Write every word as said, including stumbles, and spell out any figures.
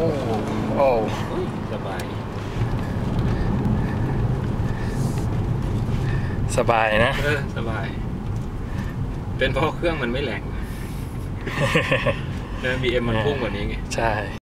โอ้สบายสบายนะเออสบายเป็นเพราะเครื่องมันไม่แรงนะบีเอ็มมันพุ่งกว่านี้ไงใช่